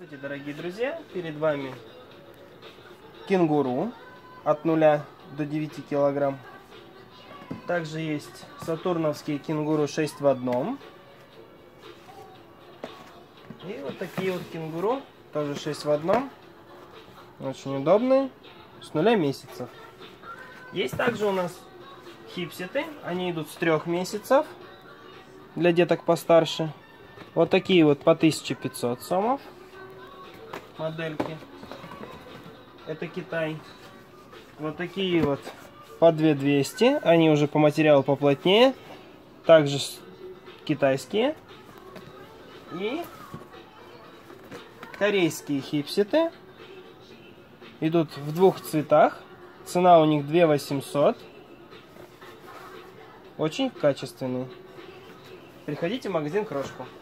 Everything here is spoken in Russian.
Здравствуйте, дорогие друзья! Перед вами кенгуру от 0 до 9 килограмм. Также есть сатурновские кенгуру 6 в 1. И вот такие вот кенгуру, тоже 6 в 1. Очень удобные, с 0 месяцев. Есть также у нас хипсеты, они идут с 3 месяцев, для деток постарше. Вот такие вот по 1500 сомов. Модельки. Это Китай. Вот такие вот по 2200. Они уже по материалу поплотнее. Также китайские. И корейские хипсеты. Идут в 2 цветах. Цена у них 2800. Очень качественные. Приходите в магазин Крошку.